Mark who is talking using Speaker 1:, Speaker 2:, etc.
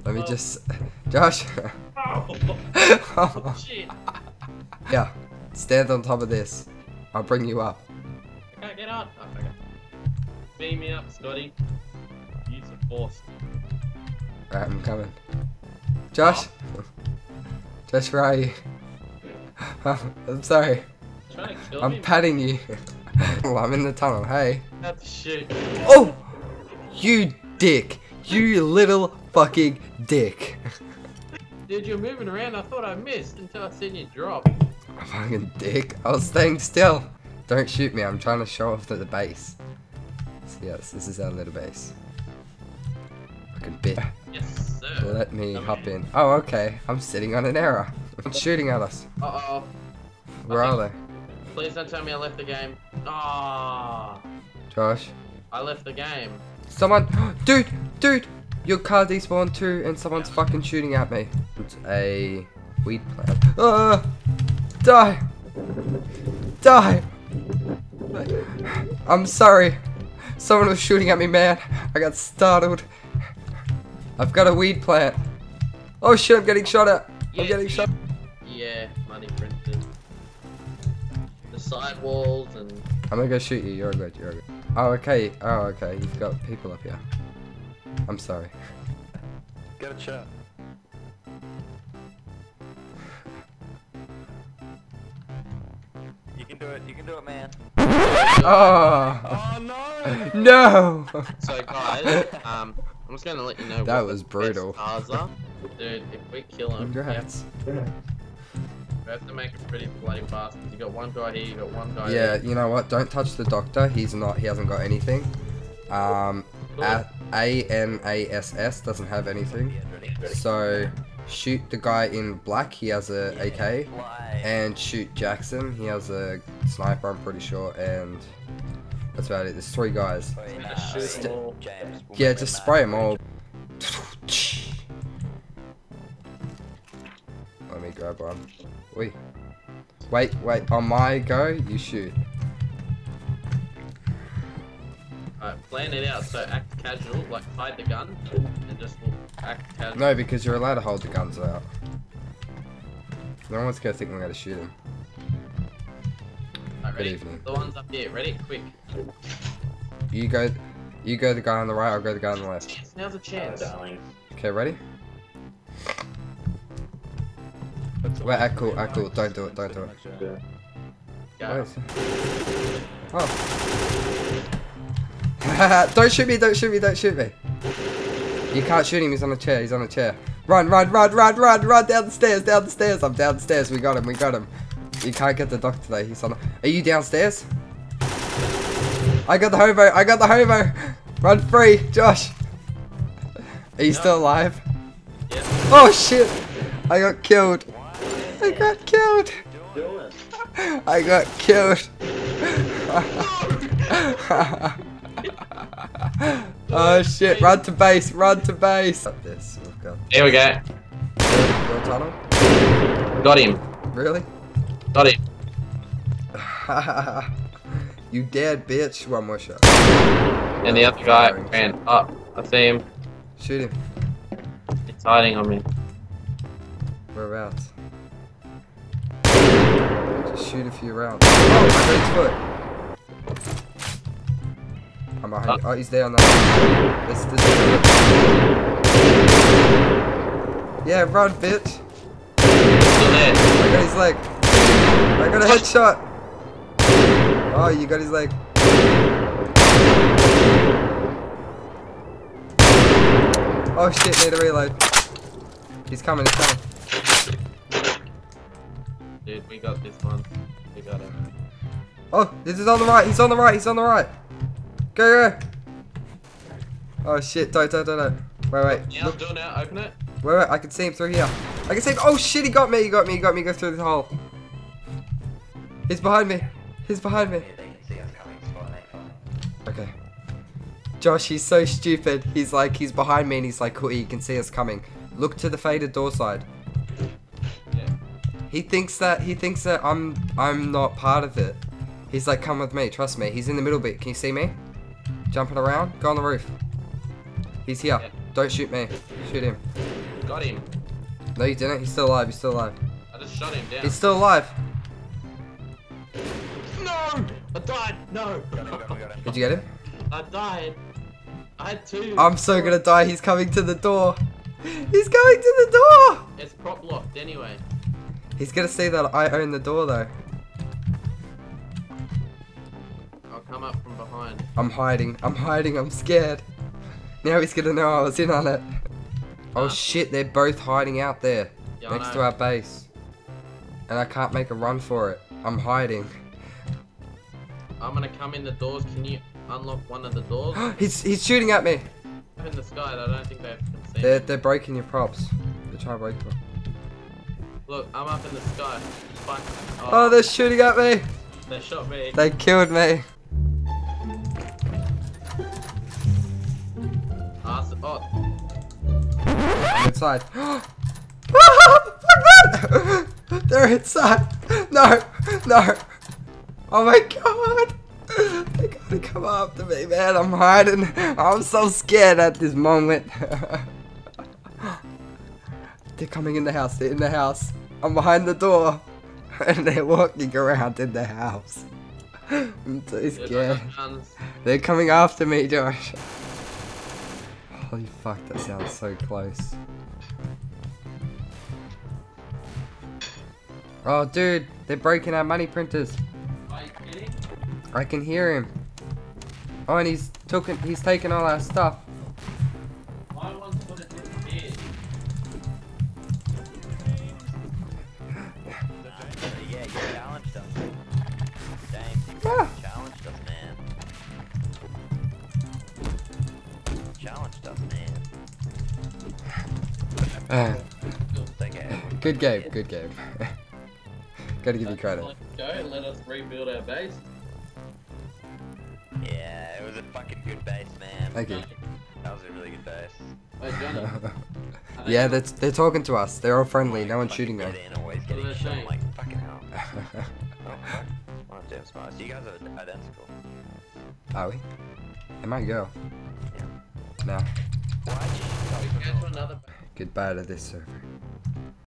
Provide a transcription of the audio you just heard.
Speaker 1: Let me just... Josh!
Speaker 2: Oh, shit.
Speaker 1: Yeah, stand on top of this. I'll bring you up.
Speaker 2: I can't get on. Oh, okay. Beam me up, Scotty. Use the force.
Speaker 1: Alright, I'm coming. Josh! Josh, where are you? I'm sorry.
Speaker 2: Trying to kill me.
Speaker 1: I'm patting you. Well, I'm in the tunnel, hey.
Speaker 2: That's shit.
Speaker 1: Oh! You dick! You little fucking dick.
Speaker 2: Dude, you're moving around. I thought I missed until I seen you drop.
Speaker 1: Fucking dick. I was staying still. Don't shoot me, I'm trying to show off to the base. So yes, this is our little base. Fucking bitch.
Speaker 2: Yes, sir.
Speaker 1: Let me hop in. Oh, okay. I'm sitting on an error. It's shooting at us.
Speaker 2: Uh-oh.
Speaker 1: Where are they?
Speaker 2: Please don't tell me I left the game. Ah,
Speaker 1: Josh?
Speaker 2: I left the game.
Speaker 1: Someone! Dude! Dude! Your car despawned too and someone's fucking shooting at me. It's a weed plant. Die! Die! I'm sorry. Someone was shooting at me, man. I got startled. I've got a weed plant. Oh shit, I'm getting shot at. I'm getting shot.
Speaker 2: Yeah, money printed. The side walls and...
Speaker 1: I'm gonna go shoot you. You're good. You're good. Oh, okay. Oh, okay. You've got people up here. I'm sorry.
Speaker 3: Get a shot. You can do it. You can do it, man.
Speaker 1: Oh!
Speaker 3: Oh no!
Speaker 1: No!
Speaker 2: So guys, I'm just gonna let you know
Speaker 1: That
Speaker 2: what
Speaker 1: was
Speaker 2: the
Speaker 1: brutal.
Speaker 2: best cars are. Dude, if we kill him,
Speaker 1: Congrats.
Speaker 2: we have to make it pretty bloody fast. You got one guy here, you got one guy
Speaker 1: Yeah,
Speaker 2: there.
Speaker 1: you know what? Don't touch the doctor. He hasn't got anything. ANASS doesn't have anything. So shoot the guy in black. He has a AK. And shoot Jackson. He has a sniper, I'm pretty sure. And that's about it. There's 3 guys.
Speaker 2: Shoot them all.
Speaker 1: Yeah, just spray them all. Let me grab one. Wait. On my go, you shoot.
Speaker 2: Alright, plan it out. So act casual, like hide the gun, and just act casual.
Speaker 1: No, because you're allowed to hold the guns out. No one's gonna think we're gonna shoot him.
Speaker 2: Alright, ready?
Speaker 1: Good evening.
Speaker 2: The ones up here, ready? Quick.
Speaker 1: You go the guy on the right, I'll go the guy on the left.
Speaker 2: Yes, now's a chance.
Speaker 1: Okay, ready? Wait, cool. Don't do it.
Speaker 2: Go.
Speaker 1: Wait. Oh. Don't shoot me. You can't shoot him, he's on a chair. Run down the stairs. I'm down the stairs. We got him. You can't get the doctor today. He's on. Are you downstairs? I got the hobo. Run free, Josh. Are you still alive?
Speaker 2: Yeah.
Speaker 1: Oh shit! I got killed. Oh shit! Run to base. Got this. We've got.
Speaker 2: Here we go.
Speaker 1: Your tunnel.
Speaker 2: Got him.
Speaker 1: Really?
Speaker 2: Got him.
Speaker 1: You dead, bitch. One more shot.
Speaker 2: And the other guy ran up. I see him.
Speaker 1: Shoot him.
Speaker 2: He's hiding on me.
Speaker 1: Whereabouts? Just shoot a few rounds. Oh, I got his foot. I'm behind you. Oh, he's there on that. This. Yeah, run, bitch.
Speaker 2: Still there.
Speaker 1: I got his leg. I got a headshot. Oh, you got his leg. Oh shit, need a reload. He's coming.
Speaker 2: Dude, we got this one. We got it.
Speaker 1: Oh, this is on the right. He's on the right. Go. Oh shit, don't. Wait.
Speaker 2: Yeah, I'm doing it. Open it.
Speaker 1: Wait, I can see him through here. I can see him. Oh shit, he got me. Go through the hole. He's behind me. Okay. Josh, he's so stupid. He's behind me and he's like, cool, he can see us coming. Look to the faded door side.
Speaker 2: Yeah.
Speaker 1: He thinks that I'm not part of it. He's like, come with me, trust me. He's in the middle bit. Can you see me? Jumping around. Go on the roof. He's here.
Speaker 2: Yeah.
Speaker 1: Don't shoot me. Shoot him.
Speaker 2: got him.
Speaker 1: No, you didn't. He's still alive. He's still alive.
Speaker 2: I just shot him down.
Speaker 1: He's still alive.
Speaker 2: No! I died! No!
Speaker 3: We got him.
Speaker 1: Did you get him?
Speaker 2: I died. I had two.
Speaker 1: I'm so gonna die. He's coming to the door. He's coming to the door.
Speaker 2: It's prop locked anyway.
Speaker 1: He's gonna see that I own the door though.
Speaker 2: I'll come up from behind.
Speaker 1: I'm hiding. I'm hiding. I'm scared. Now he's gonna know I was in on it. Oh shit, they're both hiding out there.
Speaker 2: Yeah, I
Speaker 1: Next
Speaker 2: know.
Speaker 1: to our base. And I can't make a run for it. I'm hiding.
Speaker 2: I'm gonna come in the doors. Can you unlock one of the doors?
Speaker 1: he's shooting at me.
Speaker 2: Up in the sky. I don't think they can see.
Speaker 1: They're breaking your props. They're trying to break them.
Speaker 2: Look, I'm up in the sky. Fine.
Speaker 1: Oh, they're shooting at me.
Speaker 2: They shot me.
Speaker 1: They killed me.
Speaker 2: Oh,
Speaker 1: I'm inside. They're inside. No, no. Oh my god. They gotta come after me, man. I'm hiding. I'm so scared at this moment. They're coming in the house. They're in the house. I'm behind the door. And they're walking around in the house. I'm so
Speaker 2: dude, I
Speaker 1: scared.
Speaker 2: got guns.
Speaker 1: They're coming after me, Josh. Holy fuck, that sounds so close. Oh, dude, they're breaking our money printers.
Speaker 2: Are you kidding?
Speaker 1: I can hear him. Oh, and he's taken all our stuff.
Speaker 2: My one's put it in the bed.
Speaker 3: Yeah, you challenged us. James, you
Speaker 1: Ah.
Speaker 3: challenged us, man. Challenged us, man. It's okay.
Speaker 1: Good game, good game. Gotta give you credit.
Speaker 2: Let's go and let us rebuild our base.
Speaker 3: Yeah, it was a fucking good base, man.
Speaker 1: Thank you.
Speaker 3: That was a really good base.
Speaker 2: Hey, Johnny.
Speaker 1: Yeah, they're talking to us. They're all friendly. No one's shooting them.
Speaker 3: Get in, always
Speaker 2: What
Speaker 3: getting
Speaker 2: are they
Speaker 3: shot.
Speaker 2: saying?
Speaker 3: Like, fucking hell. Oh, fuck. One damn smart. So you guys are identical.
Speaker 1: Are we? It might go.
Speaker 3: Yeah.
Speaker 1: No.
Speaker 3: Why'd you
Speaker 2: We go to another base.
Speaker 1: Goodbye to this server.